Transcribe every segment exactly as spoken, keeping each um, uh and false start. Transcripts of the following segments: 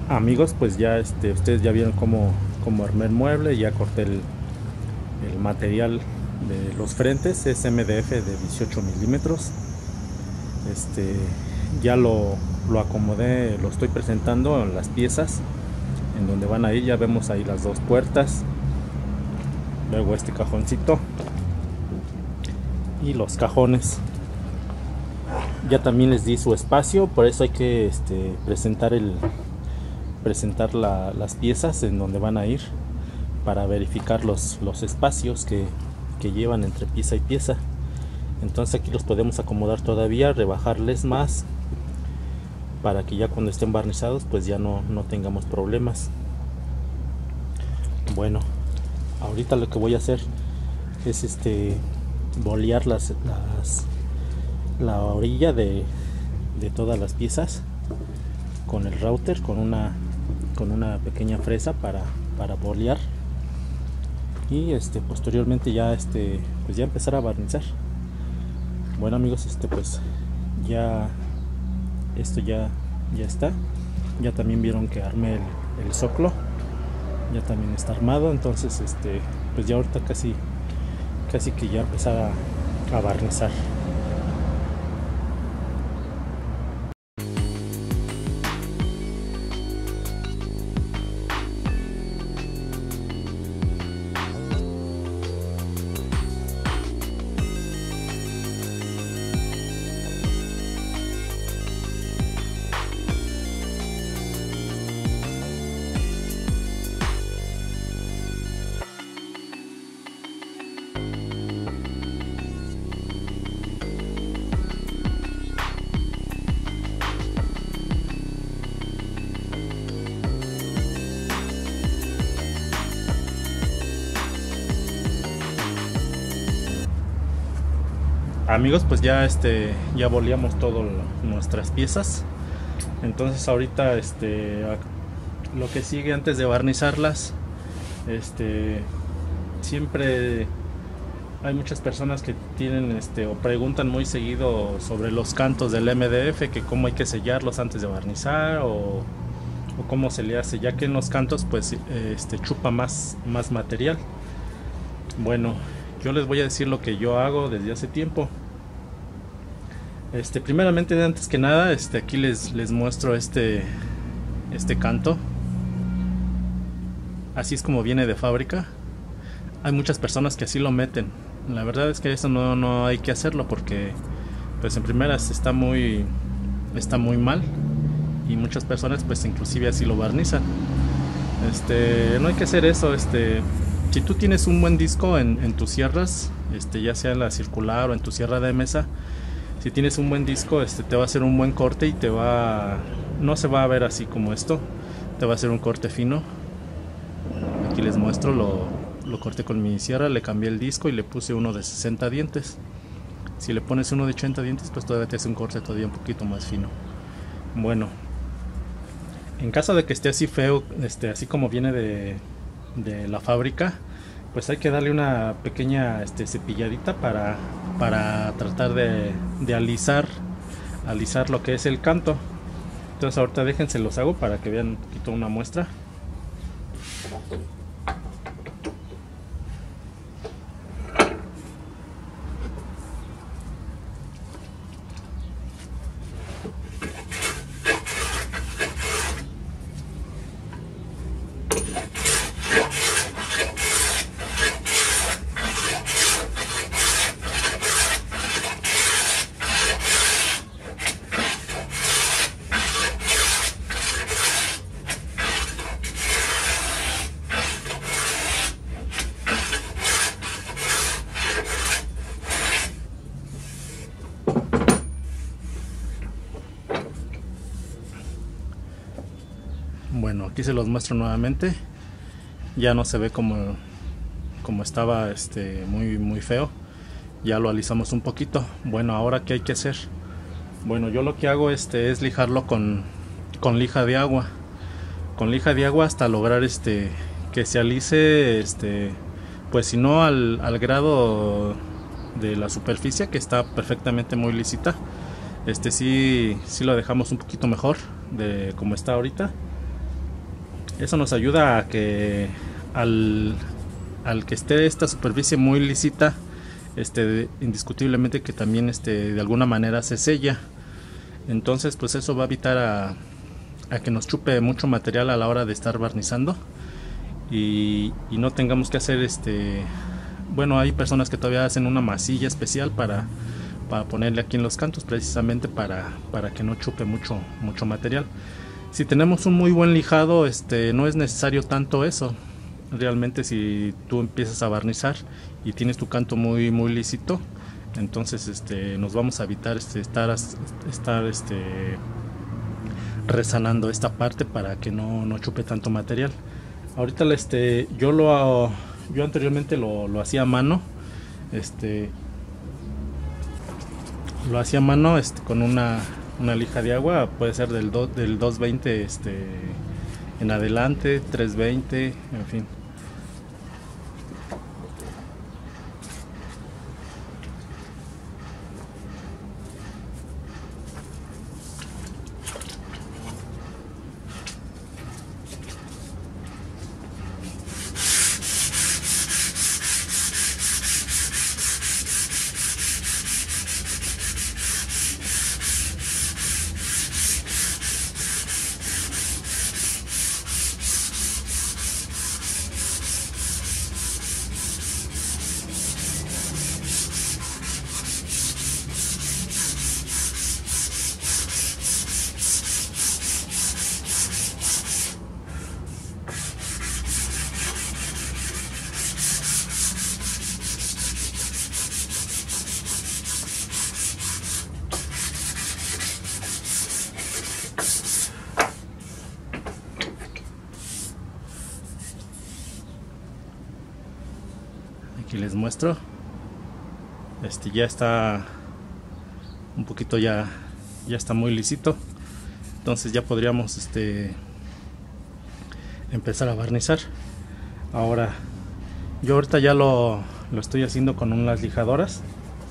Amigos, pues ya este, ustedes ya vieron cómo, cómo armé el mueble, ya corté el, el material de los frentes, es M D F de dieciocho milímetros. Este, ya lo, lo acomodé, lo estoy presentando en las piezas en donde van a ir. Ya vemos ahí las dos puertas, luego este cajoncito y los cajones. Ya también les di su espacio, por eso hay que este, presentar el presentar la, las piezas en donde van a ir, para verificar los, los espacios que, que llevan entre pieza y pieza. Entonces aquí los podemos acomodar todavía, rebajarles más, para que ya cuando estén barnizados pues ya no, no tengamos problemas. Bueno, ahorita lo que voy a hacer es este bolear las, las la orilla de, de todas las piezas con el router, con una con una pequeña fresa para, para bolear, y este posteriormente ya este pues ya empezar a barnizar. Bueno amigos, este pues ya esto ya ya está. Ya también vieron que armé el, el zoclo, ya también está armado. Entonces este pues ya ahorita casi casi que ya empezar a, a barnizar. Amigos, pues ya este ya boleamos todo nuestras piezas. Entonces ahorita este lo que sigue antes de barnizarlas, este siempre hay muchas personas que tienen este o preguntan muy seguido sobre los cantos del M D F, que cómo hay que sellarlos antes de barnizar, o, o cómo se le hace, ya que en los cantos pues este chupa más más material. Bueno, yo les voy a decir lo que yo hago desde hace tiempo. Este, primeramente, antes que nada, este, aquí les, les muestro este, este canto. Así es como viene de fábrica. Hay muchas personas que así lo meten. La verdad es que eso no, no hay que hacerlo, porque pues en primeras está muy, está muy mal, y muchas personas pues inclusive así lo barnizan. Este, no hay que hacer eso. Este, si tú tienes un buen disco en, en tus sierras, este, ya sea en la circular o en tu sierra de mesa, si tienes un buen disco, este, te va a hacer un buen corte, y te va, no se va a ver así como esto, te va a hacer un corte fino. Aquí les muestro, lo, lo corté con mi sierra, le cambié el disco y le puse uno de sesenta dientes. Si le pones uno de ochenta dientes, pues todavía te hace un corte todavía un poquito más fino. Bueno, en caso de que esté así feo, este, así como viene de, de la fábrica, pues hay que darle una pequeña este, cepilladita para, para tratar de, de alisar, alisar lo que es el canto. Entonces ahorita déjense los hago para que vean un poquito una muestra. Bueno, aquí se los muestro nuevamente. Ya no se ve como, como estaba este, muy, muy feo. Ya lo alisamos un poquito. Bueno, ahora ¿qué hay que hacer? Bueno, yo lo que hago este, es lijarlo con, con lija de agua. Con lija de agua hasta lograr este, que se alice, este, pues si no al, al grado de la superficie, que está perfectamente muy lisita. Este sí, sí lo dejamos un poquito mejor de como está ahorita. Eso nos ayuda a que al, al que esté esta superficie muy lisita, este, indiscutiblemente que también este, de alguna manera se sella. Entonces pues eso va a evitar a, a que nos chupe mucho material a la hora de estar barnizando y, y no tengamos que hacer este, bueno, hay personas que todavía hacen una masilla especial para, para ponerle aquí en los cantos, precisamente para, para que no chupe mucho, mucho material. Si tenemos un muy buen lijado, este, no es necesario tanto eso. Realmente si tú empiezas a barnizar y tienes tu canto muy muy lícito, entonces este, nos vamos a evitar este, estar, estar este, resanando esta parte para que no, no chupe tanto material. Ahorita este, yo lo yo anteriormente lo, lo hacía a mano, este, lo hacía a mano este, con una una lija de agua, puede ser del, do, del dos veinte este, en adelante, tres veinte, en fin. Aquí les muestro, este ya está un poquito, ya ya está muy lisito, entonces ya podríamos este empezar a barnizar. Ahora yo ahorita ya lo, lo estoy haciendo con unas lijadoras.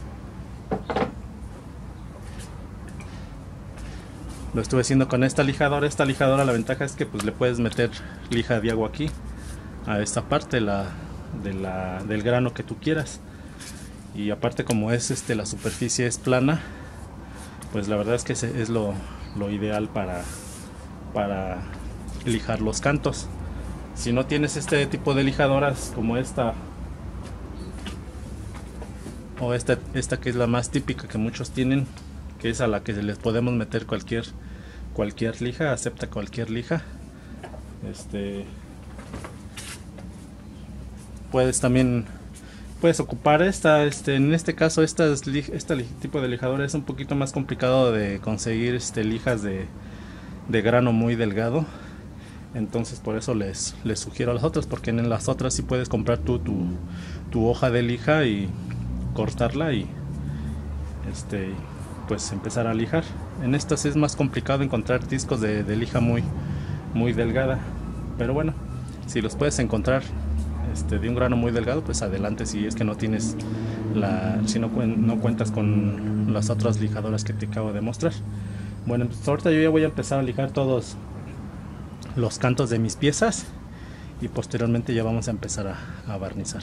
Lo estuve haciendo con esta lijadora. Esta lijadora, la ventaja es que pues le puedes meter lija de agua aquí a esta parte la, de la, del grano que tú quieras, y aparte como es este la superficie es plana, pues la verdad es que es lo, lo ideal para, para lijar los cantos. Si no tienes este tipo de lijadoras como esta o esta, esta que es la más típica que muchos tienen, que es a la que les podemos meter cualquier cualquier lija, acepta cualquier lija, este puedes también puedes ocupar esta, este en este caso esta, este tipo de lijadora es un poquito más complicado de conseguir este lijas de, de grano muy delgado, entonces por eso les, les sugiero a las otras, porque en las otras sí puedes comprar tú tu, tu hoja de lija y cortarla y este pues empezar a lijar. En estas es más complicado encontrar discos de, de lija muy muy delgada, pero bueno, si los puedes encontrar este, de un grano muy delgado, pues adelante, si es que no tienes la, si no, no cuentas con las otras lijadoras que te acabo de mostrar. Bueno, pues ahorita yo ya voy a empezar a lijar todos los cantos de mis piezas y posteriormente ya vamos a empezar a, a barnizar.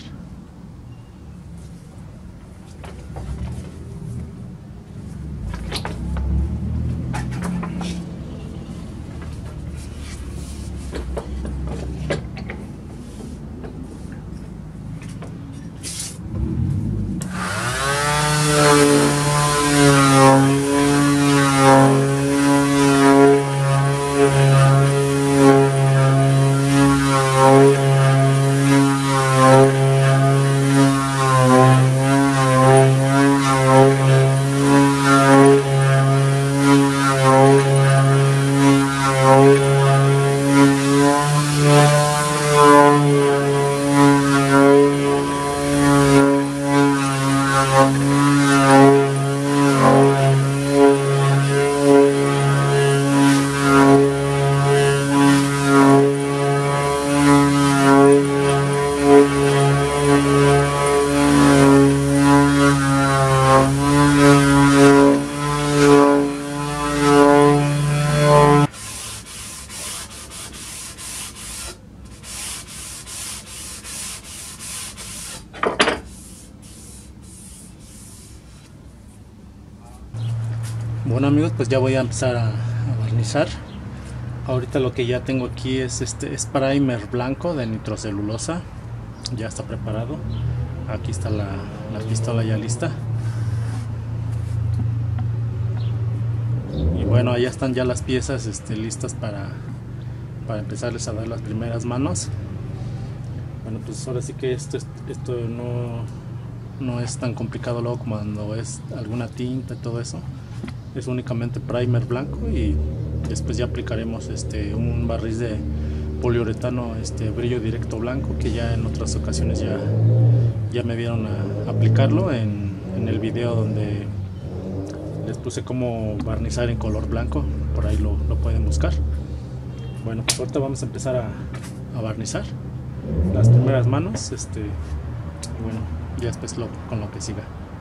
Bueno amigos, pues ya voy a empezar a, a barnizar. Ahorita lo que ya tengo aquí es este es primer blanco de nitrocelulosa. Ya está preparado. Aquí está la, la pistola ya lista. Y bueno, allá están ya las piezas este, listas para, para empezarles a dar las primeras manos. Bueno, pues ahora sí que esto, esto no, no es tan complicado luego como cuando es alguna tinta y todo eso. Es únicamente primer blanco y después ya aplicaremos este, un barniz de poliuretano este, brillo directo blanco, que ya en otras ocasiones ya, ya me vieron a aplicarlo en, en el video donde les puse cómo barnizar en color blanco. Por ahí lo, lo pueden buscar. Bueno, pues ahorita vamos a empezar a, a barnizar las primeras manos este, y bueno, ya después lo, con lo que siga.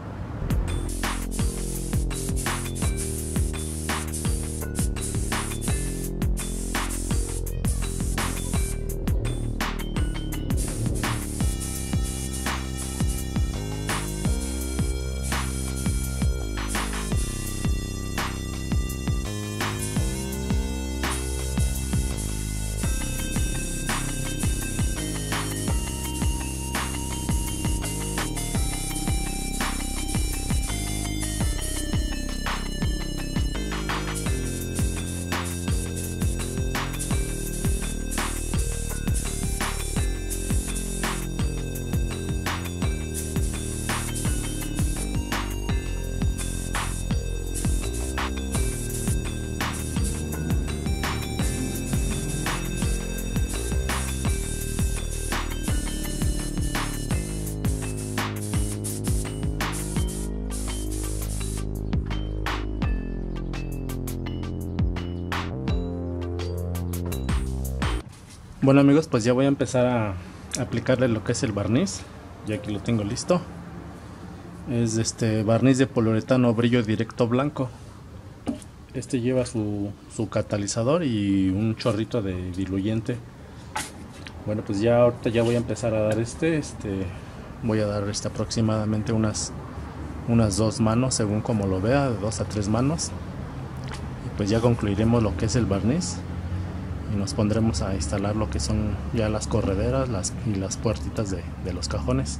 Bueno amigos, pues ya voy a empezar a aplicarle lo que es el barniz. Ya aquí lo tengo listo. Es este barniz de poliuretano brillo directo blanco. Este lleva su, su catalizador y un chorrito de diluyente. Bueno, pues ya ahorita ya voy a empezar a dar este, este voy a dar este aproximadamente unas unas dos manos, según como lo vea, de dos a tres manos. Y pues ya concluiremos lo que es el barniz. Y nos pondremos a instalar lo que son ya las correderas las, y las puertitas de, de los cajones.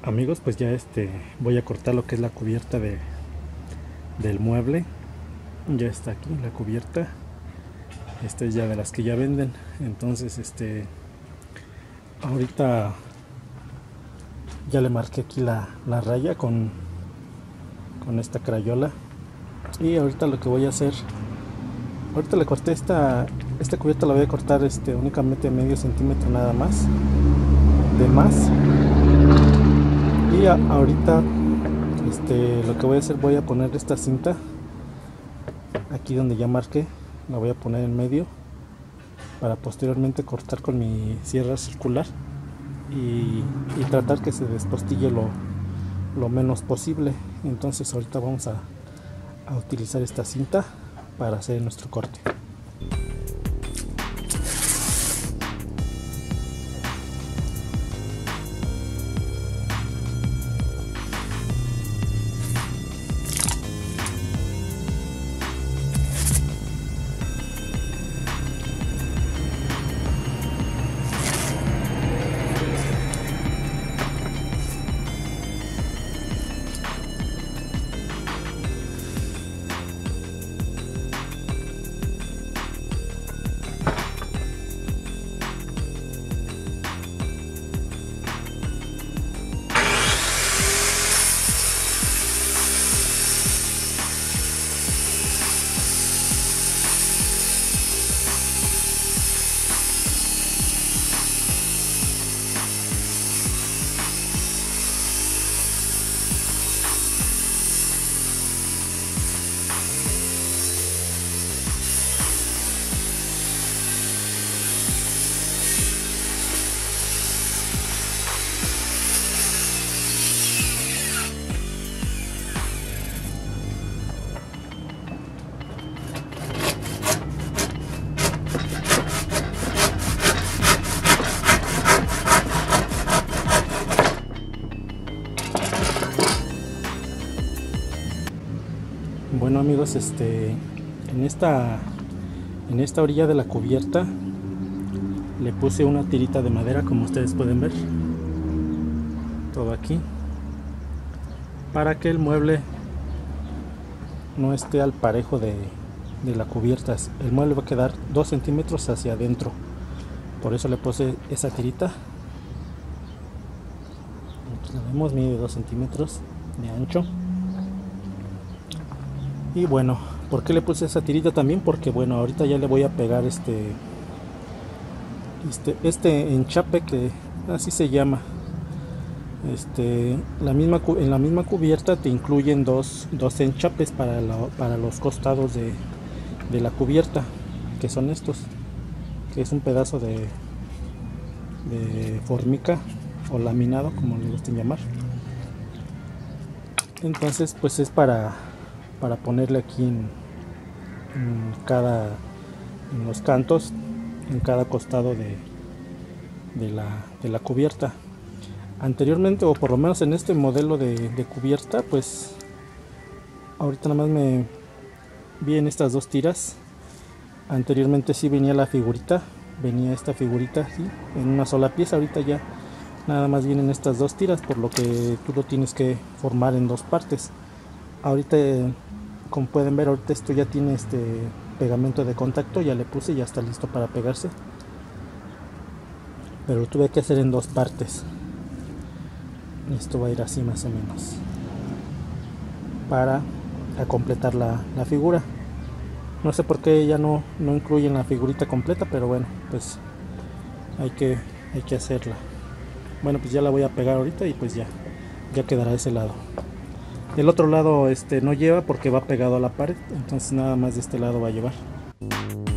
Amigos, pues ya este voy a cortar lo que es la cubierta de del mueble. Ya está aquí la cubierta. Esta es ya de las que ya venden. Entonces este ahorita ya le marqué aquí la, la raya con con esta crayola. Y ahorita lo que voy a hacer, ahorita le corté esta esta cubierta, la voy a cortar este únicamente medio centímetro nada más de más. Y a, ahorita este lo que voy a hacer, voy a poner esta cinta aquí donde ya marqué, la voy a poner en medio para posteriormente cortar con mi sierra circular y, y tratar que se despostille lo, lo menos posible. Entonces ahorita vamos a, a utilizar esta cinta para hacer nuestro corte. Bueno amigos, este en esta en esta orilla de la cubierta le puse una tirita de madera, como ustedes pueden ver, todo aquí, para que el mueble no esté al parejo de, de la cubierta. El mueble va a quedar dos centímetros hacia adentro, por eso le puse esa tirita. Aquí la vemos, mide dos centímetros de ancho. Y bueno, ¿por qué le puse esa tirita también? Porque bueno, ahorita ya le voy a pegar este este, este enchape, que así se llama. Este, la misma, en la misma cubierta te incluyen dos, dos enchapes para, la, para los costados de, de la cubierta, que son estos, que es un pedazo de, de formica o laminado, como le gusten llamar. Entonces pues es para para ponerle aquí en, en cada en los cantos, en cada costado de, de, la, de la cubierta. Anteriormente, o por lo menos en este modelo de, de cubierta, pues ahorita nada más me vi en estas dos tiras. Anteriormente sí venía la figurita, venía esta figurita aquí en una sola pieza. Ahorita ya nada más vienen estas dos tiras, por lo que tú lo tienes que formar en dos partes. Ahorita, como pueden ver, ahorita esto ya tiene este pegamento de contacto, ya le puse, ya está listo para pegarse, pero lo tuve que hacer en dos partes. Esto va a ir así más o menos para a completar la, la figura. No sé por qué ya no, no incluyen la figurita completa, pero bueno, pues hay que, hay que hacerla. Bueno, pues ya la voy a pegar ahorita y pues ya, ya quedará ese lado. El otro lado este no lleva porque va pegado a la pared, entonces nada más de este lado va a llevar.